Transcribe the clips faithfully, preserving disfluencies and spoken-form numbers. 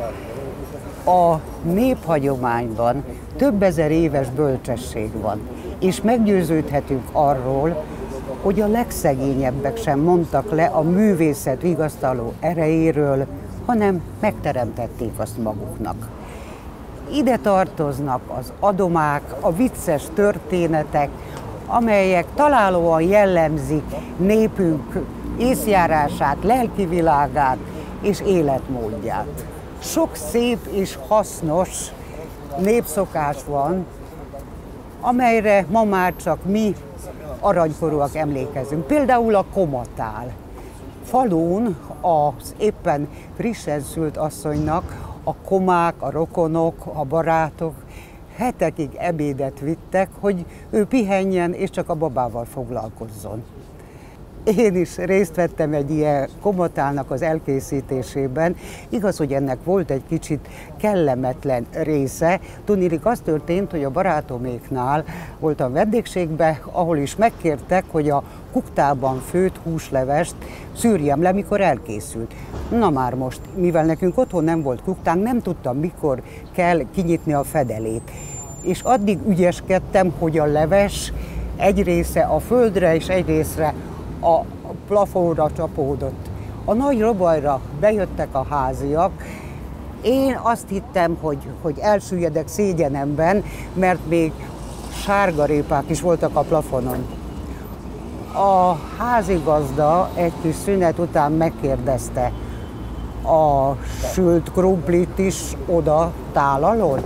A néphagyományban több ezer éves bölcsesség van, és meggyőződhetünk arról, hogy a legszegényebbek sem mondtak le a művészet vigasztaló erejéről, hanem megteremtették azt maguknak. Ide tartoznak az adomák, a vicces történetek, amelyek találóan jellemzik népünk észjárását, lelkivilágát és életmódját. Sok szép és hasznos népszokás van, amelyre ma már csak mi aranykorúak emlékezünk. Például a komatál. Falun az éppen frissen szült asszonynak a komák, a rokonok, a barátok hetekig ebédet vittek, hogy ő pihenjen és csak a babával foglalkozzon. Én is részt vettem egy ilyen komatálnak az elkészítésében. Igaz, hogy ennek volt egy kicsit kellemetlen része. Tudniillik az történt, hogy a barátoméknál voltam vendégségben, ahol is megkértek, hogy a kuktában főtt húslevest szűrjem le, mikor elkészült. Na már most, mivel nekünk otthon nem volt kuktánk, nem tudtam, mikor kell kinyitni a fedelét. És addig ügyeskedtem, hogy a leves egy része a földre és egy részre a plafonra csapódott. A nagy robajra bejöttek a háziak. Én azt hittem, hogy, hogy elsüllyedek szégyenemben, mert még sárgarépák is voltak a plafonon. A házigazda egy kis szünet után megkérdezte, a sült krumplit is oda tálalolt?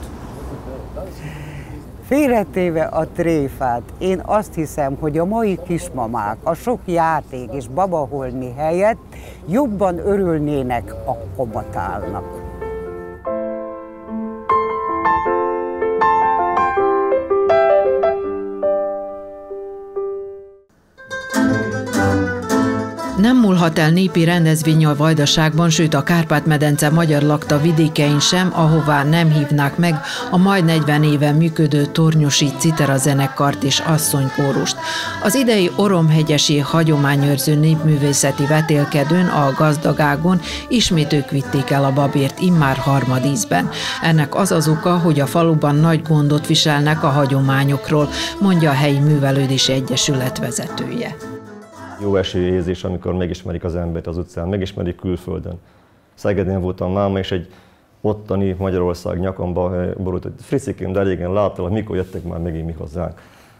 Félretéve a tréfát, én azt hiszem, hogy a mai kismamák a sok játék és babaholmi helyett jobban örülnének a komatálnak. Nem múlhat el népi rendezvény a Vajdaságban, sőt a Kárpát-medence magyar lakta vidékein sem, ahová nem hívnák meg a majd negyven éve működő tornyosi citera zenekart és asszonykórust. Az idei oromhegyesi hagyományőrző népművészeti vetélkedőn, a Gazdagágon ismét ők vitték el a babért immár harmadízben. Ennek az az oka, hogy a faluban nagy gondot viselnek a hagyományokról, mondja a helyi művelődési egyesület vezetője. Jó esőérzés, amikor megismerik az embert az utcán, megismerik külföldön. Szegedén voltam máma, és egy ottani Magyarország nyakamba borult, hogy Fricikém, de régen láttam, hogy mikor jöttek már megint mi hozzánk.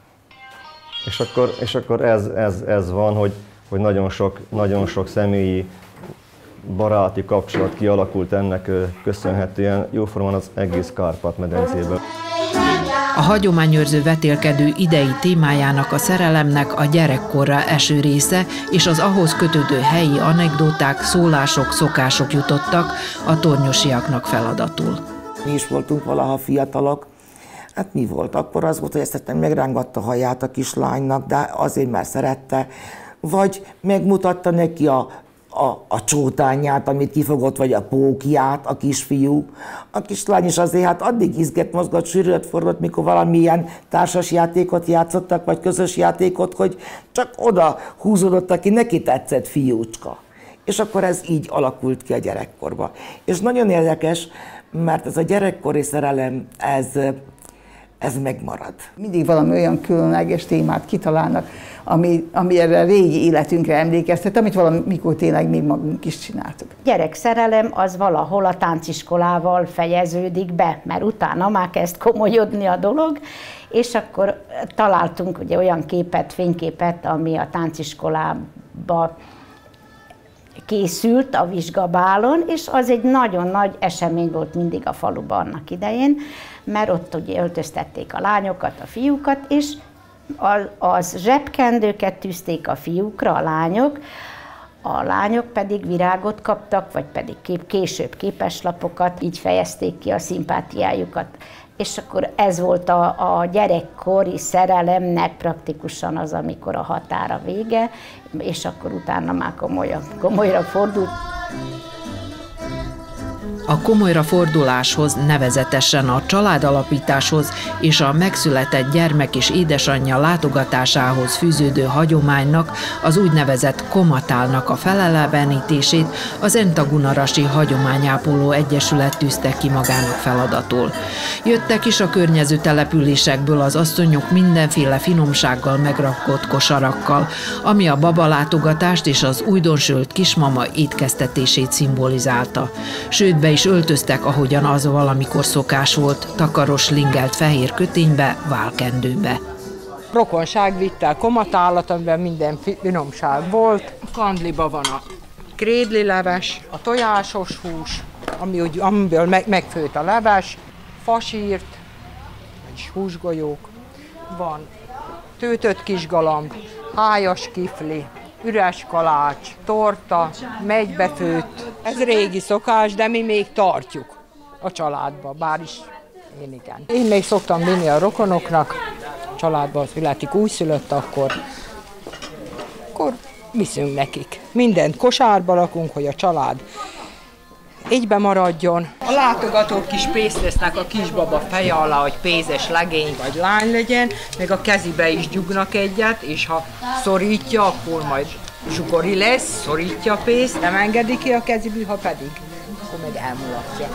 És akkor, és akkor ez, ez, ez van, hogy, hogy nagyon, sok, nagyon sok személyi, baráti kapcsolat kialakult ennek köszönhetően, jóformán az egész Kárpát-medencében. A hagyományőrző vetélkedő idei témájának a szerelemnek a gyerekkorra eső része és az ahhoz kötődő helyi anekdóták, szólások, szokások jutottak a tornyosiaknak feladatul. Mi is voltunk valaha fiatalok. Hát mi volt? Akkor az volt, hogy ezt megrángatta a haját a kislánynak, de azért, mert szerette. Vagy megmutatta neki a A, a csótányát, amit kifogott, vagy a pókját, a kisfiú. A kislány is azért hát addig izgett, mozgott, sűrűt forgott, mikor valamilyen társas játékot játszottak, vagy közös játékot, hogy csak oda húzódott, aki neki tetszett fiúcska. És akkor ez így alakult ki a gyerekkorba. És nagyon érdekes, mert ez a gyerekkori szerelem, ez, ez megmarad. Mindig valami olyan különleges témát kitalálnak, ami, ami erre a régi életünkre emlékeztet, amit valamikor tényleg mi magunk is csináltuk. Gyerekszerelem az valahol a tánciskolával fejeződik be, mert utána már kezd komolyodni a dolog, és akkor találtunk ugye olyan képet, fényképet, ami a tánciskolába készült a vizsgabálon, és az egy nagyon nagy esemény volt mindig a faluban annak idején, mert ott ugye öltöztették a lányokat, a fiúkat, és az zsebkendőket tűzték a fiúkra, a lányok, a lányok pedig virágot kaptak, vagy pedig kép, később képeslapokat, így fejezték ki a szimpátiájukat. És akkor ez volt a, a gyerekkori szerelemnek praktikusan az, amikor a határa vége, és akkor utána már komolyabb, komolyra fordult. A komolyra forduláshoz, nevezetesen a családalapításhoz és a megszületett gyermek és édesanyja látogatásához fűződő hagyománynak, az úgynevezett komatálnak a felelevenítését az Entagunarasi Hagyományápoló Egyesület tűzte ki magának feladatul. Jöttek is a környező településekből az asszonyok mindenféle finomsággal megrakott kosarakkal, ami a babalátogatást és az újdonsült kismama étkeztetését szimbolizálta. Sőt, be is öltöztek, ahogyan az valamikor szokás volt, takaros lingelt fehér köténybe, válkendőbe. Rokonság vitte a komatálat, amiben minden finomság volt. Kandliba van a krédli leves, a tojásos hús, ami úgy, amiből meg, megfőtt a leves, fasírt, vagy húsgolyók, van tőtött kisgalamb, hájas kifli, üres kalács, torta, megybefőtt. Ez régi szokás, de mi még tartjuk a családba, bár is én igen. Én még szoktam vinni a rokonoknak, a családba az születik újszülött, akkor, akkor viszünk nekik. Mindent kosárba rakunk, hogy a család egybe maradjon. A látogatók is pénzt tesznek a kisbaba feje alá, hogy pénzes legény vagy lány legyen, meg a kezibe is gyugnak egyet, és ha szorítja, akkor majd zsugori lesz, szorítja a pénzt, nem engedi ki a keziből, ha pedig, akkor meg elmulatja.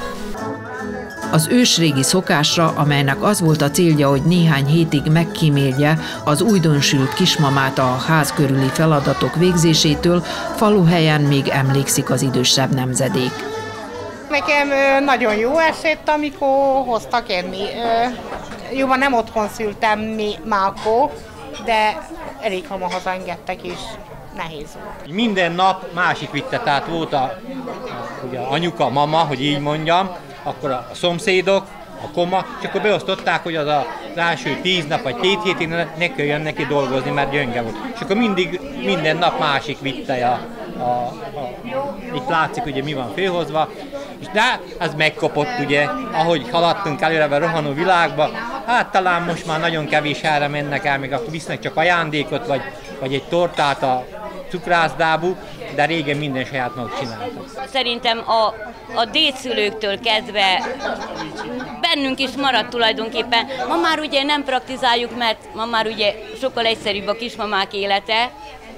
Az ősrégi szokásra, amelynek az volt a célja, hogy néhány hétig megkímélje az újdonsült kismamát a ház körüli feladatok végzésétől, faluhelyen még emlékszik az idősebb nemzedék. Nekem nagyon jó esett, amikor hoztak enni. Jóban nem otthon szültem mi mákó, de elég hamar hazaengedtek, és nehéz volt. Minden nap másik vitte, tehát volt a, ugye, anyuka, mama, hogy így mondjam, akkor a szomszédok, a koma, és akkor beosztották, hogy az az első tíz nap vagy két hétig ne kelljen neki dolgozni, mert gyönge volt. És akkor mindig, minden nap másik vitte a, a, a, itt látszik, ugye mi van főhozva, és de ez megkopott, ugye, ahogy haladtunk előre a rohanó világba, hát talán most már nagyon kevés helyre mennek el, még akkor visznek csak ajándékot, vagy, vagy egy tortát a cukrászdábú, de régen minden saját maguk csináltak. Szerintem a, a dédszülőktől kezdve bennünk is maradt tulajdonképpen. Ma már ugye nem praktizáljuk, mert ma már ugye sokkal egyszerűbb a kismamák élete,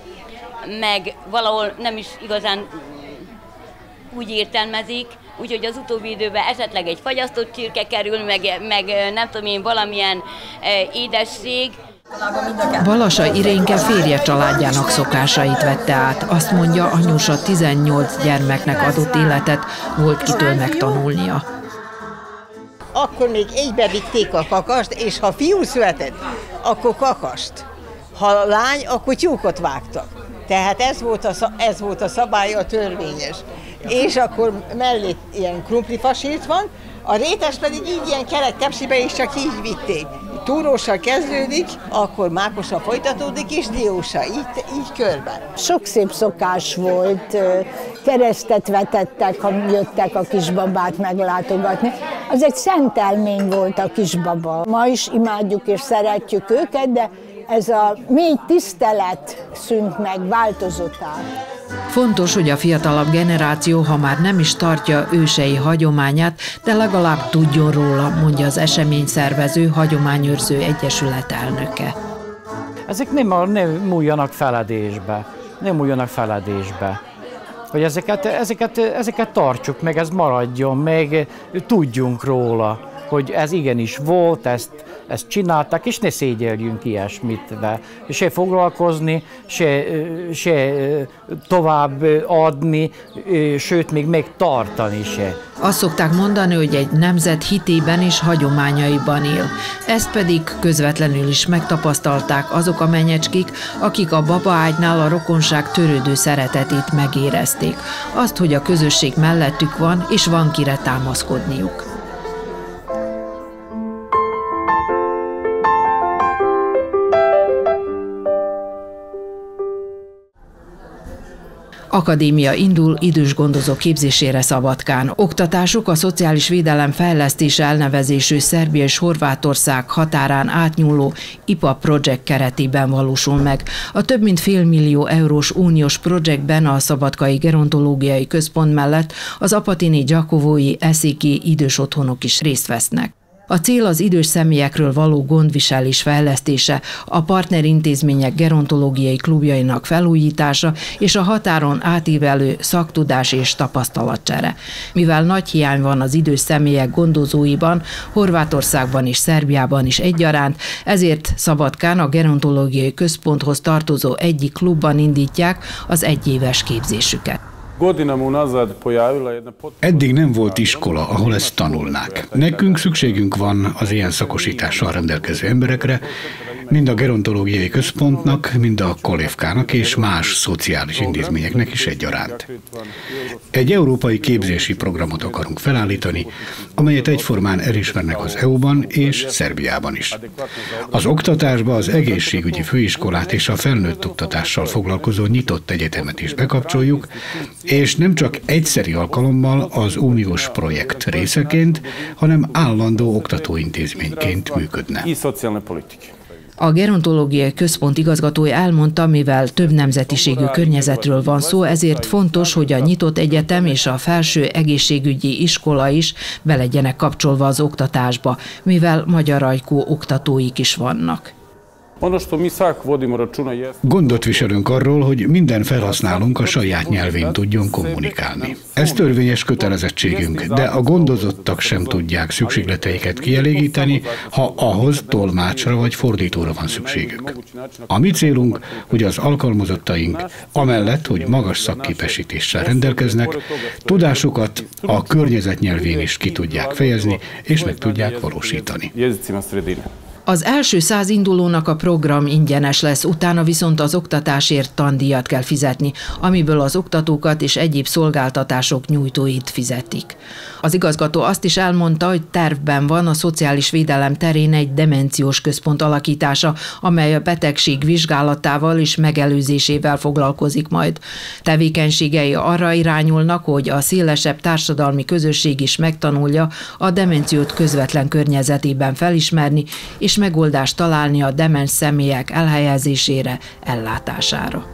meg valahol nem is igazán úgy értelmezik, úgyhogy az utóbbi időben esetleg egy fagyasztott csirke kerül, meg, meg nem tudom én, valamilyen édesség. Balassa Irénke férje családjának szokásait vette át. Azt mondja, anyósa tizennyolc gyermeknek adott életet, volt kitől megtanulnia. Akkor még egybe vitték a kakast, és ha fiú született, akkor kakast. Ha lány, akkor tyúkot vágtak. Tehát ez volt a, ez volt a szabály, a törvényes. És akkor mellé ilyen krumplifasírt van, a rétes pedig így ilyen kerek tepsibe is csak így vitték. Túróssal kezdődik, akkor mákossal folytatódik, és diósa, így, így körben. Sok szép szokás volt, keresztet vetettek, ha jöttek a kisbabát meglátogatni. Az egy szentelmény volt a kisbaba. Ma is imádjuk és szeretjük őket, de ez a mély tisztelet szűnt meg, változott át. Fontos, hogy a fiatalabb generáció, ha már nem is tartja ősei hagyományát, de legalább tudjon róla, mondja az eseményszervező, hagyományőrző egyesület elnöke. Ezek nem, nem múljanak feledésbe, nem múljanak feledésbe. Hogy ezeket, ezeket, ezeket tartsuk meg, ez maradjon meg, tudjunk róla, hogy ez igenis volt, ezt, ezt csinálták, és ne szégyeljünk ilyesmit, se foglalkozni, se, se tovább adni, sőt, még megtartani se. Azt szokták mondani, hogy egy nemzet hitében és hagyományaiban él. Ezt pedig közvetlenül is megtapasztalták azok a menyecskik, akik a babaágynál a rokonság törődő szeretetét megérezték. Azt, hogy a közösség mellettük van, és van kire támaszkodniuk. Akadémia indul idős gondozók képzésére Szabadkán. Oktatásuk a szociális védelem fejlesztése elnevezésű Szerbia és Horvátország határán átnyúló I P A projekt keretében valósul meg. A több mint félmillió eurós uniós projektben a Szabadkai Gerontológiai Központ mellett az Apatini, Gyakovói, Eszéki idős otthonok is részt vesznek. A cél az idős személyekről való gondviselés fejlesztése, a partnerintézmények gerontológiai klubjainak felújítása és a határon átívelő szaktudás és tapasztalatcsere. Mivel nagy hiány van az idős személyek gondozóiban, Horvátországban és Szerbiában is egyaránt, ezért Szabadkán a Gerontológiai Központhoz tartozó egyik klubban indítják az egyéves képzésüket. Eddig nem volt iskola, ahol ezt tanulnák. Nekünk szükségünk van az ilyen szakosítással rendelkező emberekre, mind a Gerontológiai Központnak, mind a Kollévkának és más szociális intézményeknek is egyaránt. Egy európai képzési programot akarunk felállítani, amelyet egyformán elismernek az é u-ban és Szerbiában is. Az oktatásba az egészségügyi főiskolát és a felnőtt oktatással foglalkozó nyitott egyetemet is bekapcsoljuk, és nem csak egyszeri alkalommal az uniós projekt részeként, hanem állandó oktatóintézményként működne. A Gerontológiai Központ igazgatója elmondta, mivel több nemzetiségű környezetről van szó, ezért fontos, hogy a nyitott egyetem és a felső egészségügyi iskola is be legyenek kapcsolva az oktatásba, mivel magyar ajkú oktatóik is vannak. Gondot viselünk arról, hogy minden felhasználónk a saját nyelvén tudjon kommunikálni. Ez törvényes kötelezettségünk, de a gondozottak sem tudják szükségleteiket kielégíteni, ha ahhoz tolmácsra vagy fordítóra van szükségük. A mi célunk, hogy az alkalmazottaink, amellett, hogy magas szakképesítéssel rendelkeznek, tudásukat a környezet nyelvén is ki tudják fejezni, és meg tudják valósítani. Az első száz indulónak a program ingyenes lesz, utána viszont az oktatásért tandíjat kell fizetni, amiből az oktatókat és egyéb szolgáltatások nyújtóit fizetik. Az igazgató azt is elmondta, hogy tervben van a szociális védelem terén egy demenciós központ alakítása, amely a betegség vizsgálatával és megelőzésével foglalkozik majd. Tevékenységei arra irányulnak, hogy a szélesebb társadalmi közösség is megtanulja a demenciót közvetlen környezetében felismerni, és és megoldást találni a demens személyek elhelyezésére, ellátására.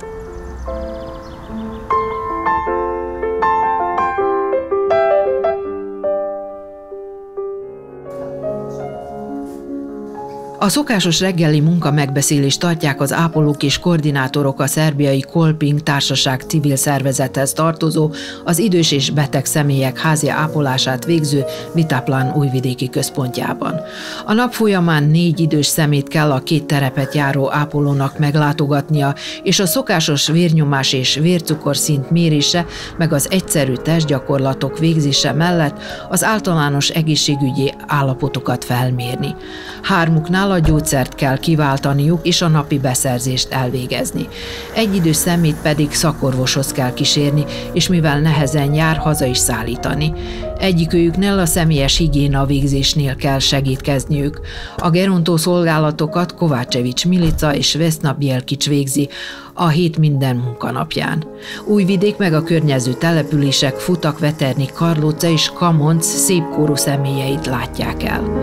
A szokásos reggeli munka megbeszélést tartják az ápolók és koordinátorok a szerbiai Kolping Társaság civil szervezethez tartozó, az idős és beteg személyek házi ápolását végző Vitaplan újvidéki központjában. A nap folyamán négy idős szemét kell a két terepet járó ápolónak meglátogatnia, és a szokásos vérnyomás és vércukorszint mérése, meg az egyszerű testgyakorlatok végzése mellett az általános egészségügyi állapotokat felmérni. Hármuknál a gyógyszert kell kiváltaniuk és a napi beszerzést elvégezni. Egy idős szemét pedig szakorvoshoz kell kísérni, és mivel nehezen jár, haza is szállítani. Egyikőjüknél a személyes higiéna végzésnél kell segítkezniük. A gerontó szolgálatokat Kovácsevics Milica és Vesna Bielkics végzi a hét minden munkanapján. Újvidék meg a környező települések Futak, Veterni, Karlóca és Kamonc szépkorú személyeit látják el.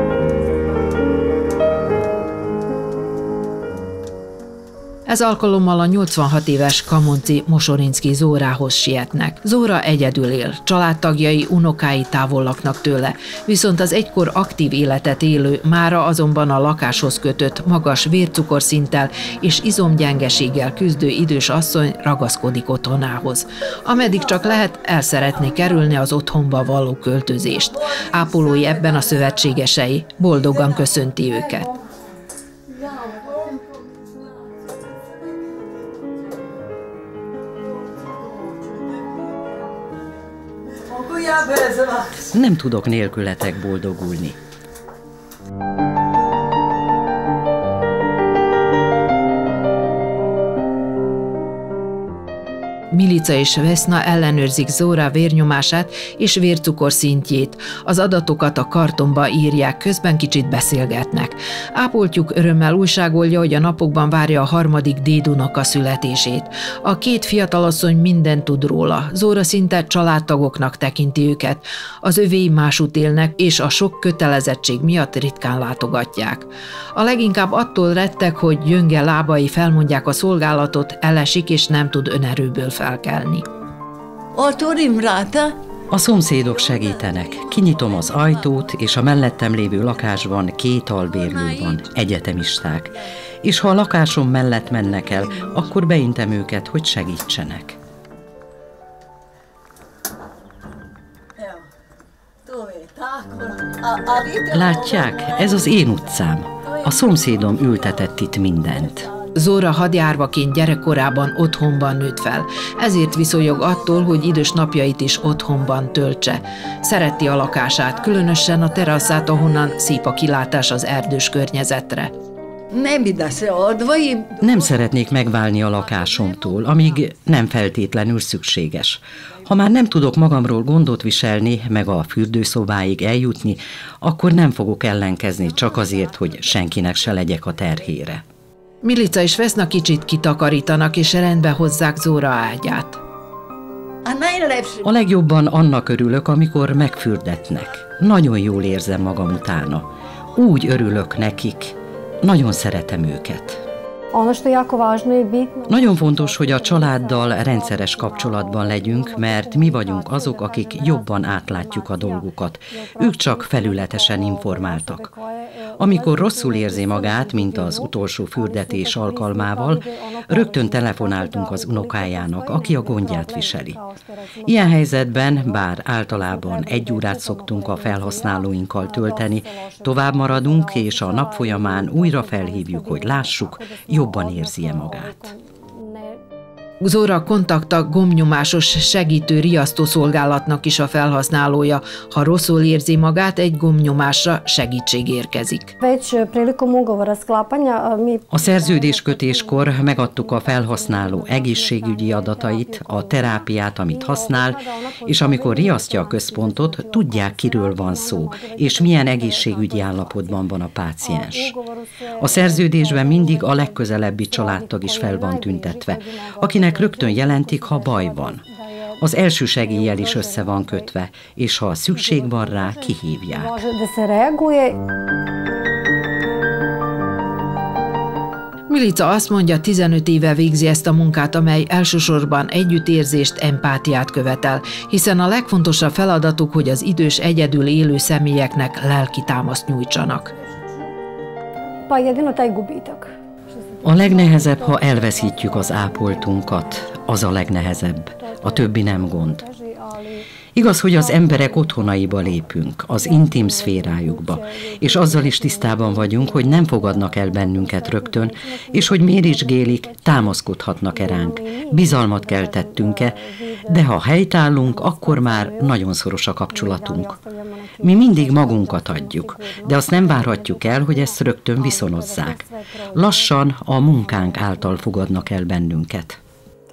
Ez alkalommal a nyolcvanhat éves kamonci Mosorinszky Zórához sietnek. Zóra egyedül él, családtagjai, unokái távol laknak tőle, viszont az egykor aktív életet élő, mára azonban a lakáshoz kötött, magas vércukorszinttel és izomgyengeséggel küzdő idős asszony ragaszkodik otthonához. Ameddig csak lehet, el szeretné kerülni az otthonba való költözést. Ápolói ebben a szövetségesei, boldogan köszönti őket. Nem tudok nélkületek boldogulni. Milica és Veszna ellenőrzik Zóra vérnyomását és vércukor szintjét. Az adatokat a kartonba írják, közben kicsit beszélgetnek. Ápoltjuk örömmel újságolja, hogy a napokban várja a harmadik dédunoka születését. A két fiatalasszony mindent tud róla. Zóra szinte családtagoknak tekinti őket. Az övéi másút élnek, és a sok kötelezettség miatt ritkán látogatják. A leginkább attól rettek, hogy gyönge lábai felmondják a szolgálatot, elesik és nem tud önerőből felkelni. A szomszédok segítenek. Kinyitom az ajtót, és a mellettem lévő lakásban két albérlő van, egyetemisták. És ha a lakásom mellett mennek el, akkor beintem őket, hogy segítsenek. Látják, ez az én utcám. A szomszédom ültetett itt mindent. Zóra hadjárvaként gyerekkorában otthonban nőtt fel, ezért viszonyog attól, hogy idős napjait is otthonban töltse. Szereti a lakását, különösen a teraszát, ahonnan szép a kilátás az erdős környezetre. Nem szeretnék megválni a lakásomtól, amíg nem feltétlenül szükséges. Ha már nem tudok magamról gondot viselni, meg a fürdőszobáig eljutni, akkor nem fogok ellenkezni csak azért, hogy senkinek se legyek a terhére. Milica és Veszna kicsit kitakarítanak, és rendbe hozzák Zóra ágyát. A legjobban annak örülök, amikor megfürdetnek. Nagyon jól érzem magam utána. Úgy örülök nekik. Nagyon szeretem őket. Nagyon fontos, hogy a családdal rendszeres kapcsolatban legyünk, mert mi vagyunk azok, akik jobban átlátjuk a dolgokat. Ők csak felületesen informáltak. Amikor rosszul érzi magát, mint az utolsó fürdetés alkalmával, rögtön telefonáltunk az unokájának, aki a gondját viseli. Ilyen helyzetben, bár általában egy órát szoktunk a felhasználóinkkal tölteni, tovább maradunk, és a nap folyamán újra felhívjuk, hogy lássuk, jobban érzi-e magát. Zóra kontakta gombnyomásos segítő riasztószolgálatnak is a felhasználója. Ha rosszul érzi magát, egy gombnyomásra segítség érkezik. A szerződéskötéskor megadtuk a felhasználó egészségügyi adatait, a terápiát, amit használ, és amikor riasztja a központot, tudják, kiről van szó, és milyen egészségügyi állapotban van a páciens. A szerződésben mindig a legközelebbi családtag is fel van tüntetve, akinek rögtön jelentik, ha baj van. Az első segéllyel is össze van kötve, és ha szükség van rá, kihívják. Milica azt mondja, tizenöt éve végzi ezt a munkát, amely elsősorban együttérzést, empátiát követel, hiszen a legfontosabb feladatuk, hogy az idős egyedül élő személyeknek lelki támaszt nyújtsanak. A legnehezebb, ha elveszítjük az ápoltunkat, az a legnehezebb. A többi nem gond. Igaz, hogy az emberek otthonaiba lépünk, az intim szférájukba, és azzal is tisztában vagyunk, hogy nem fogadnak el bennünket rögtön, és hogy méricsgélik, támaszkodhatnak-e ránk, bizalmat keltettünk-e, de ha helytállunk, akkor már nagyon szoros a kapcsolatunk. Mi mindig magunkat adjuk, de azt nem várhatjuk el, hogy ezt rögtön viszonozzák. Lassan a munkánk által fogadnak el bennünket.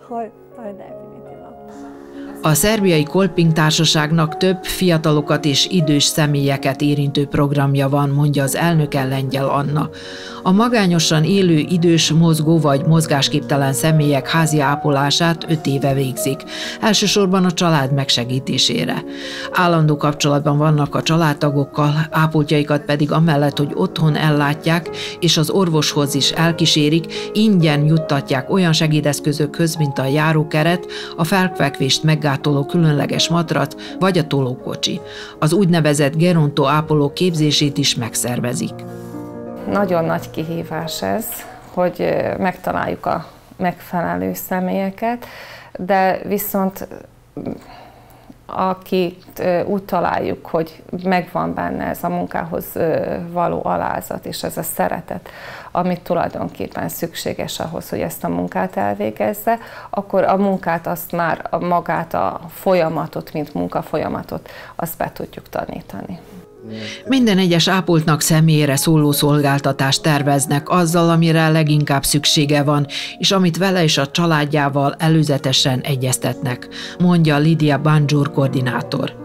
A szerbiai Kolping társaságnak több fiatalokat és idős személyeket érintő programja van, mondja az elnöke, Lengyel Anna. A magányosan élő idős, mozgó vagy mozgásképtelen személyek házi ápolását öt éve végzik, elsősorban a család megsegítésére. Állandó kapcsolatban vannak a családtagokkal, ápoltjaikat pedig amellett, hogy otthon ellátják, és az orvoshoz is elkísérik, ingyen juttatják olyan segédeszközökhöz, mint a járókeret, a felfekvést meggátoló különleges matrac vagy a tolókocsi. Az úgynevezett gerontó ápoló képzését is megszervezik. Nagyon nagy kihívás ez, hogy megtaláljuk a megfelelő személyeket, de viszont akit úgy találjuk, hogy megvan benne ez a munkához való alázat és ez a szeretet, amit tulajdonképpen szükséges ahhoz, hogy ezt a munkát elvégezze, akkor a munkát, azt már magát a folyamatot, mint munkafolyamatot, azt be tudjuk tanítani. Minden egyes ápoltnak személyére szóló szolgáltatást terveznek azzal, amire leginkább szüksége van, és amit vele és a családjával előzetesen egyeztetnek, mondja Lidia Bandzsur koordinátor.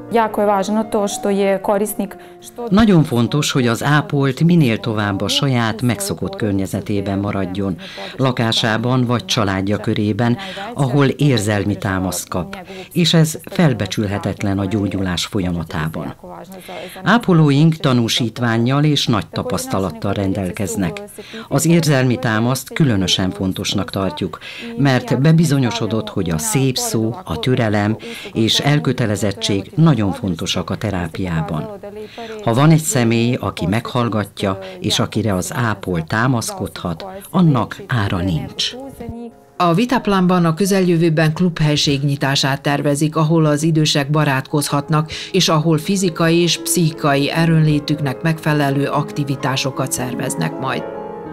Nagyon fontos, hogy az ápolt minél tovább a saját megszokott környezetében maradjon, lakásában vagy családja körében, ahol érzelmi támaszt kap, és ez felbecsülhetetlen a gyógyulás folyamatában. Ápolóink tanúsítvánnyal és nagy tapasztalattal rendelkeznek. Az érzelmi támaszt különösen fontosnak tartjuk, mert bebizonyosodott, hogy a szép szó, a türelem és elkötelezettség nagyon fontosak a terápiában. Ha van egy személy, aki meghallgatja, és akire az ápol támaszkodhat, annak ára nincs. A Vitaplánban a közeljövőben klubhelység nyitását tervezik, ahol az idősek barátkozhatnak, és ahol fizikai és pszichikai erőnlétüknek megfelelő aktivitásokat szerveznek majd.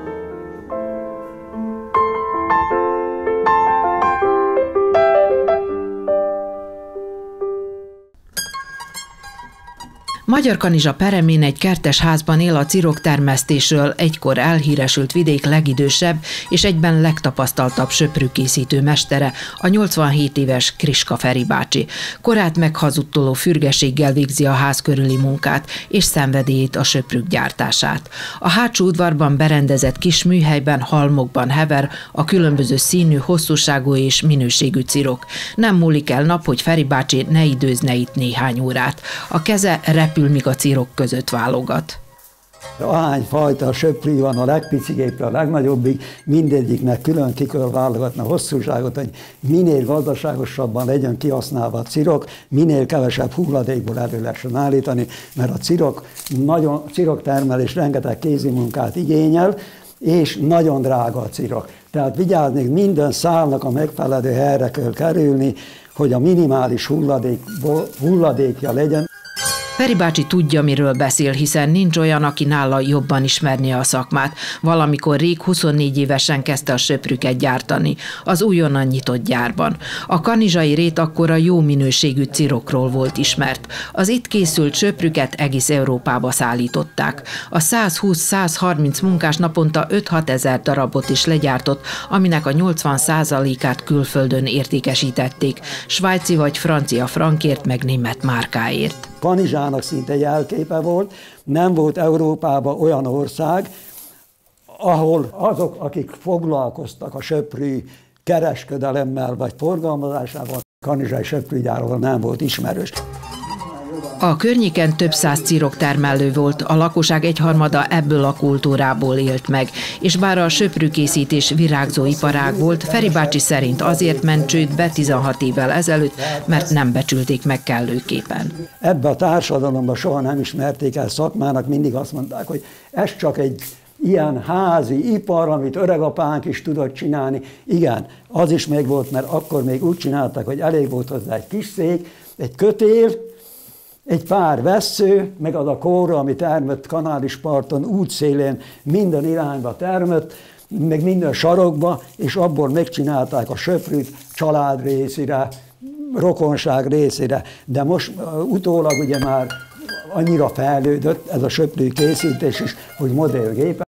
Magyarkanizsa peremén egy kertes házban él a ciroktermesztésről egykor elhíresült vidék legidősebb és egyben legtapasztaltabb söprűkészítő mestere, a nyolcvanhét éves Kriska Feri bácsi. Korát meghazudtoló fürgeséggel végzi a ház körüli munkát és szenvedélyét a söprűk gyártását. A hátsó udvarban berendezett kis műhelyben halmokban hever a különböző színű, hosszúságú és minőségű cirok. Nem múlik el nap, hogy Feri bácsi ne időzne itt néhány órát. A keze repül, míg a cirok között válogat. Ahány fajta söprű van, a legpicigépre a legnagyobbig, mindegyiknek külön ki kell válogatni a hosszúságot, hogy minél gazdaságosabban legyen kihasználva a cirok, minél kevesebb hulladékból elő lehessen állítani, mert a cirok, nagyon, ciroktermelés rengeteg kézi munkát igényel, és nagyon drága a cirok. Tehát vigyázni, minden szálnak a megfelelő helyre kell kerülni, hogy a minimális hulladékból, hulladékja legyen. Feri bácsi tudja, miről beszél, hiszen nincs olyan, aki nála jobban ismernie a szakmát. Valamikor rég huszonnégy évesen kezdte a söprüket gyártani, az újonnan nyitott gyárban. A kanizsai rét akkor a jó minőségű cirokról volt ismert. Az itt készült söprüket egész Európába szállították. A százhúsz-százharminc munkás naponta öt-hat ezer darabot is legyártott, aminek a nyolcvan százalékát külföldön értékesítették, svájci vagy francia frankért, meg német márkáért. Kanizsának szinte jelképe volt, nem volt Európában olyan ország, ahol azok, akik foglalkoztak a söprű kereskedelemmel vagy forgalmazásával, kanizsai söprűgyárról nem volt ismerős. A környéken több száz ciroktermelő volt, a lakosság egyharmada ebből a kultúrából élt meg, és bár a söprűkészítés virágzó iparág volt, Feri bácsi szerint azért ment csődbe tizenhat évvel ezelőtt, mert nem becsülték meg kellőképpen. Ebbe a társadalomban soha nem ismerték el szakmának, mindig azt mondták, hogy ez csak egy ilyen házi ipar, amit öregapánk is tudott csinálni. Igen, az is még volt, mert akkor még úgy csinálták, hogy elég volt hozzá egy kis szék, egy kötél, egy pár vessző, meg az a kóra, ami termett kanális parton, útszélén, minden irányba termett, meg minden sarokba, és abból megcsinálták a söprűt család részére, rokonság részére. De most utólag ugye már annyira fejlődött ez a söprű készítés is, hogy modellgép.